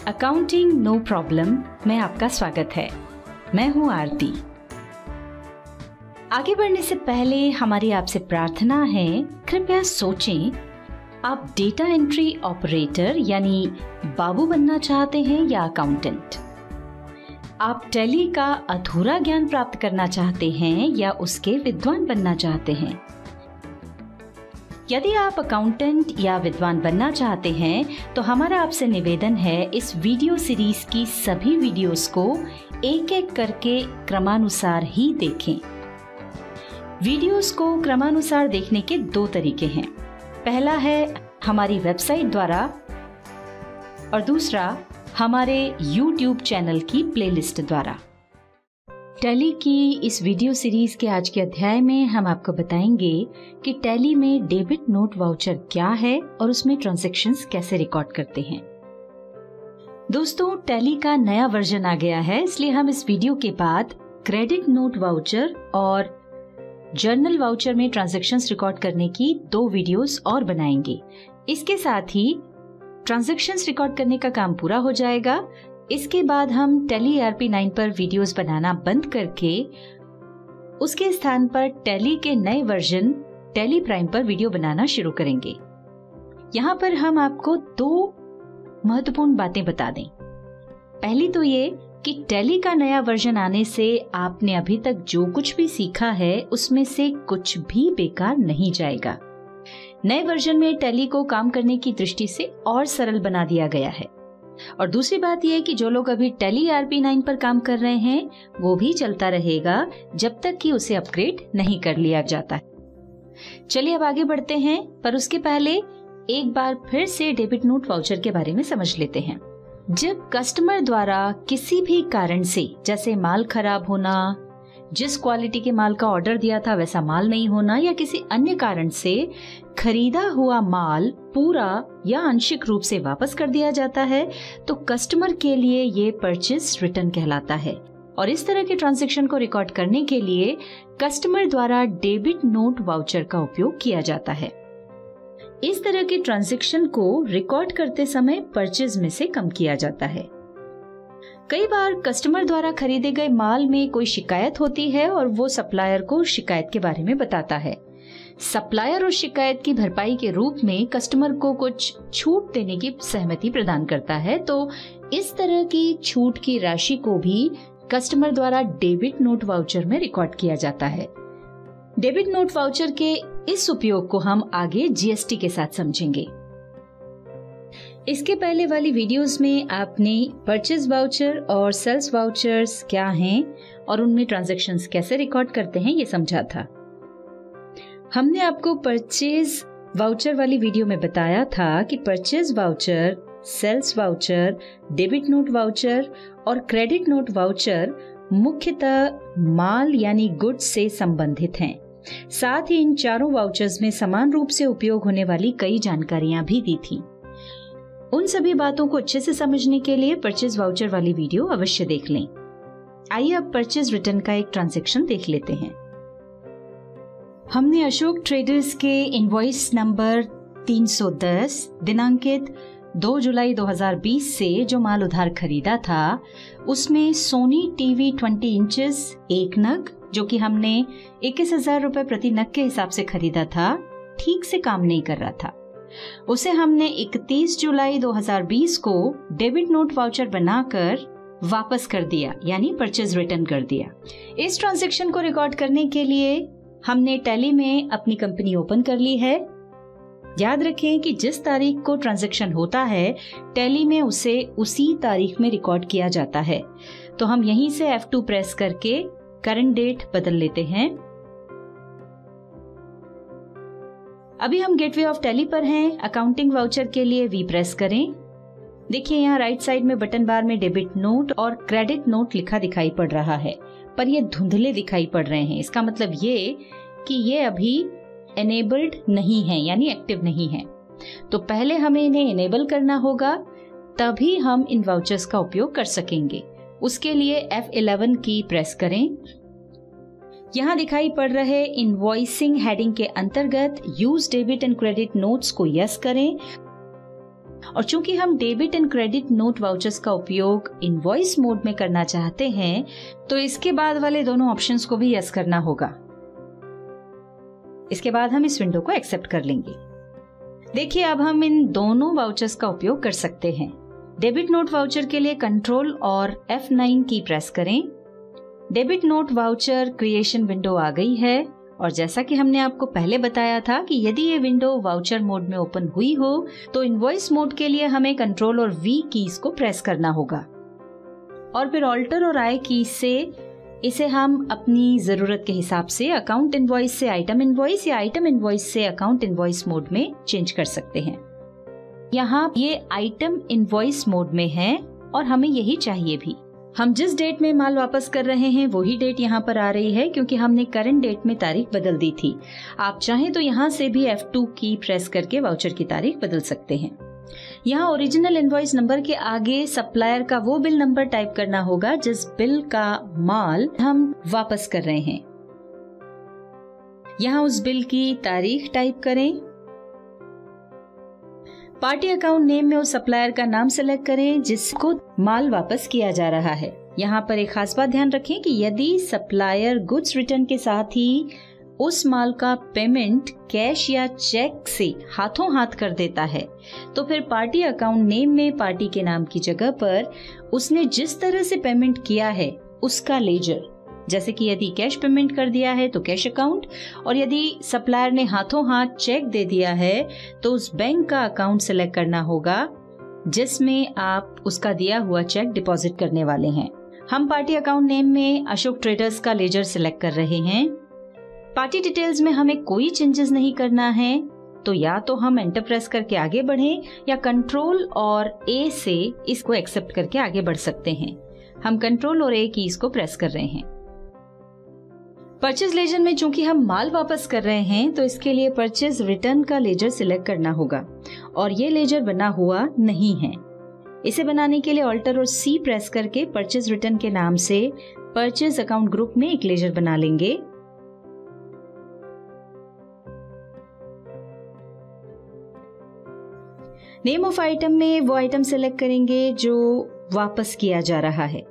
Accounting no problem में आपका स्वागत है। मैं हूं आरती। आगे बढ़ने से पहले हमारी आपसे प्रार्थना है, कृपया सोचें, आप डेटा एंट्री ऑपरेटर यानी बाबू बनना चाहते हैं या अकाउंटेंट? आप टैली का अधूरा ज्ञान प्राप्त करना चाहते हैं या उसके विद्वान बनना चाहते हैं? यदि आप अकाउंटेंट या विद्वान बनना चाहते हैं तो हमारा आपसे निवेदन है, इस वीडियो सीरीज की सभी वीडियोस को एक एक करके क्रमानुसार ही देखें। वीडियोस को क्रमानुसार देखने के दो तरीके हैं। पहला है हमारी वेबसाइट द्वारा और दूसरा हमारे YouTube चैनल की प्लेलिस्ट द्वारा। टैली की इस वीडियो सीरीज के आज के अध्याय में हम आपको बताएंगे कि टैली में डेबिट नोट वाउचर क्या है और उसमें ट्रांजैक्शंस कैसे रिकॉर्ड करते हैं। दोस्तों, टैली का नया वर्जन आ गया है, इसलिए हम इस वीडियो के बाद क्रेडिट नोट वाउचर और जर्नल वाउचर में ट्रांजैक्शंस रिकॉर्ड करने की 2 वीडियोस और बनाएंगे। इसके साथ ही ट्रांजैक्शंस रिकॉर्ड करने का काम पूरा हो जाएगा। इसके बाद हम टैली ERP 9 पर वीडियोस बनाना बंद करके उसके स्थान पर टैली के नए वर्जन टैली प्राइम पर वीडियो बनाना शुरू करेंगे। यहाँ पर हम आपको 2 महत्वपूर्ण बातें बता दें। पहली तो ये कि टैली का नया वर्जन आने से आपने अभी तक जो कुछ भी सीखा है उसमें से कुछ भी बेकार नहीं जाएगा। नए वर्जन में टैली को काम करने की दृष्टि से और सरल बना दिया गया है। और दूसरी बात यह है कि जो लोग अभी टैली ERP 9 पर काम कर रहे हैं वो भी चलता रहेगा जब तक कि उसे अपग्रेड नहीं कर लिया जाता है। चलिए अब आगे बढ़ते हैं, पर उसके पहले एक बार फिर से डेबिट नोट वाउचर के बारे में समझ लेते हैं। जब कस्टमर द्वारा किसी भी कारण से, जैसे माल खराब होना, जिस क्वालिटी के माल का ऑर्डर दिया था वैसा माल नहीं होना, या किसी अन्य कारण से खरीदा हुआ माल पूरा या आंशिक रूप से वापस कर दिया जाता है, तो कस्टमर के लिए ये परचेज रिटर्न कहलाता है। और इस तरह के ट्रांजैक्शन को रिकॉर्ड करने के लिए कस्टमर द्वारा डेबिट नोट वाउचर का उपयोग किया जाता है। इस तरह के ट्रांजैक्शन को रिकॉर्ड करते समय परचेज में से कम किया जाता है। कई बार कस्टमर द्वारा खरीदे गए माल में कोई शिकायत होती है और वो सप्लायर को शिकायत के बारे में बताता है। सप्लायर उस शिकायत की भरपाई के रूप में कस्टमर को कुछ छूट देने की सहमति प्रदान करता है, तो इस तरह की छूट की राशि को भी कस्टमर द्वारा डेबिट नोट वाउचर में रिकॉर्ड किया जाता है। डेबिट नोट वाउचर के इस उपयोग को हम आगे GST के साथ समझेंगे। इसके पहले वाली वीडियोस में आपने परचेज वाउचर और सेल्स वाउचर्स क्या हैं और उनमें ट्रांजैक्शंस कैसे रिकॉर्ड करते हैं ये समझा था। हमने आपको परचेज वाउचर वाली वीडियो में बताया था कि purchase voucher, sales voucher, debit note voucher और क्रेडिट नोट वाउचर मुख्यतः माल यानी गुड्स से संबंधित हैं। साथ ही इन चारों वाउचर्स में समान रूप से उपयोग होने वाली कई जानकारियां भी दी थी। उन सभी बातों को अच्छे से समझने के लिए परचेज वाउचर वाली वीडियो अवश्य देख लें। आइए अब परचेज रिटर्न का एक ट्रांजैक्शन देख लेते हैं। हमने अशोक ट्रेडर्स के इनवॉइस नंबर 310 दिनांकित 2 जुलाई 2020 से जो माल उधार खरीदा था, उसमें सोनी टीवी 20 इंचेस 1 नग, जो कि हमने 21,000 रुपए प्रति नग के हिसाब से खरीदा था, ठीक से काम नहीं कर रहा था। उसे हमने 31 जुलाई 2020 को डेबिट नोट वाउचर बनाकर वापस कर दिया, यानी परचेज रिटर्न कर दिया। इस ट्रांजैक्शन को रिकॉर्ड करने के लिए हमने टैली में अपनी कंपनी ओपन कर ली है। याद रखें कि जिस तारीख को ट्रांजैक्शन होता है टैली में उसे उसी तारीख में रिकॉर्ड किया जाता है। तो हम यहीं से F2 प्रेस करके करंट डेट बदल लेते हैं। अभी हम गेटवे ऑफ टैली पर हैं। अकाउंटिंग वाउचर के लिए V प्रेस करें। देखिए यहाँ राइट साइड में बटन बार में डेबिट नोट और क्रेडिट नोट लिखा दिखाई पड़ रहा है, पर ये धुंधले दिखाई पड़ रहे हैं। इसका मतलब ये कि ये अभी एनेबल्ड नहीं है, यानी एक्टिव नहीं है। तो पहले हमें इन्हें इनेबल करना होगा, तभी हम इन वाउचर्स का उपयोग कर सकेंगे। उसके लिए F11 की प्रेस करें। यहाँ दिखाई पड़ रहे इनवॉइसिंग हेडिंग के अंतर्गत use debit and credit notes को यस करें और चूंकि हम debit and credit note vouchers का उपयोग इनवॉइस मोड में करना चाहते हैं, तो इसके बाद वाले दोनों ऑप्शंस को भी यस करना होगा। इसके बाद हम इस विंडो को एक्सेप्ट कर लेंगे। देखिए, अब हम इन दोनों वाउचर्स का उपयोग कर सकते हैं। डेबिट नोट वाउचर के लिए कंट्रोल और F9 की प्रेस करें। Debit note voucher creation window आ गई है और जैसा कि हमने आपको पहले बताया था कि यदि ये विंडो वाउचर मोड में ओपन हुई हो तो इनवॉइस मोड के लिए हमें कंट्रोल और V कीज को प्रेस करना होगा और फिर ऑल्टर और I कीज से इसे हम अपनी जरूरत के हिसाब से अकाउंट इनवॉइस से आइटम इनवॉइस या आइटम इनवॉइस से अकाउंट इनवॉइस मोड में चेंज कर सकते हैं। यहाँ ये आइटम इनवॉइस मोड में है और हमें यही चाहिए भी। हम जिस डेट में माल वापस कर रहे हैं वही डेट यहाँ पर आ रही है क्योंकि हमने करंट डेट में तारीख बदल दी थी। आप चाहें तो यहाँ से भी F2 की प्रेस करके वाउचर की तारीख बदल सकते हैं। यहाँ ओरिजिनल इनवॉइस नंबर के आगे सप्लायर का वो बिल नंबर टाइप करना होगा जिस बिल का माल हम वापस कर रहे हैं। यहाँ उस बिल की तारीख टाइप करें। पार्टी अकाउंट नेम में उस सप्लायर का नाम सेलेक्ट करें जिसको माल वापस किया जा रहा है। यहाँ पर एक खास बात ध्यान रखें कि यदि सप्लायर गुड्स रिटर्न के साथ ही उस माल का पेमेंट कैश या चेक से हाथों हाथ कर देता है तो फिर पार्टी अकाउंट नेम में पार्टी के नाम की जगह पर उसने जिस तरह से पेमेंट किया है उसका लेजर, जैसे कि यदि कैश पेमेंट कर दिया है तो कैश अकाउंट और यदि सप्लायर ने हाथों हाथ चेक दे दिया है तो उस बैंक का अकाउंट सिलेक्ट करना होगा जिसमें आप उसका दिया हुआ चेक डिपॉजिट करने वाले हैं। हम पार्टी अकाउंट नेम में अशोक ट्रेडर्स का लेजर सिलेक्ट कर रहे हैं। पार्टी डिटेल्स में हमें कोई चेंजेस नहीं करना है, तो या तो हम एंटर प्रेस करके आगे बढ़ें या कंट्रोल और A से इसको एक्सेप्ट करके आगे बढ़ सकते हैं। हम कंट्रोल और A कीज को प्रेस कर रहे हैं। परचेज लेजर में चूंकि हम माल वापस कर रहे हैं तो इसके लिए परचेज रिटर्न का लेजर सिलेक्ट करना होगा और ये लेजर बना हुआ नहीं है। इसे बनाने के लिए ऑल्टर और C प्रेस करके परचेज रिटर्न के नाम से परचेज अकाउंट ग्रुप में एक लेजर बना लेंगे। नेम ऑफ आइटम में वो आइटम सेलेक्ट करेंगे जो वापस किया जा रहा है।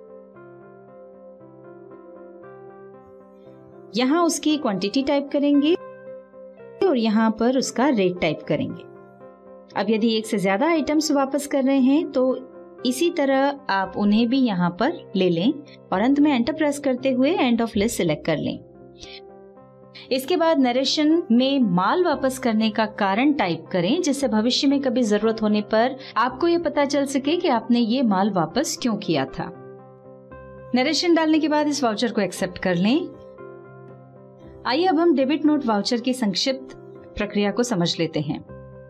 यहाँ उसकी क्वांटिटी टाइप करेंगे और यहाँ पर उसका रेट टाइप करेंगे। अब यदि एक से ज्यादा आइटम्स वापस कर रहे हैं तो इसी तरह आप उन्हें भी यहाँ पर ले लें और अंत में एंटर प्रेस करते हुए एंड ऑफ लिस्ट सिलेक्ट कर लें। इसके बाद नरेशन में माल वापस करने का कारण टाइप करें जिससे भविष्य में कभी जरूरत होने पर आपको ये पता चल सके कि आपने ये माल वापस क्यों किया था। नरेशन डालने के बाद इस वाउचर को एक्सेप्ट कर लें। आइए अब हम डेबिट नोट वाउचर की संक्षिप्त प्रक्रिया को समझ लेते हैं।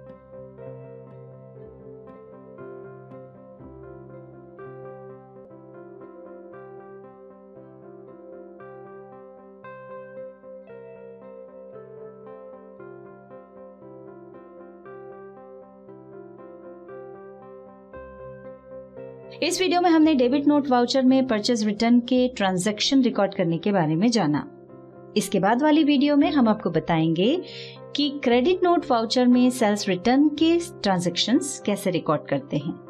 इस वीडियो में हमने डेबिट नोट वाउचर में परचेज रिटर्न के ट्रांजैक्शन रिकॉर्ड करने के बारे में जाना। इसके बाद वाली वीडियो में हम आपको बताएंगे कि क्रेडिट नोट वाउचर में सेल्स रिटर्न के ट्रांजैक्शंस कैसे रिकॉर्ड करते हैं।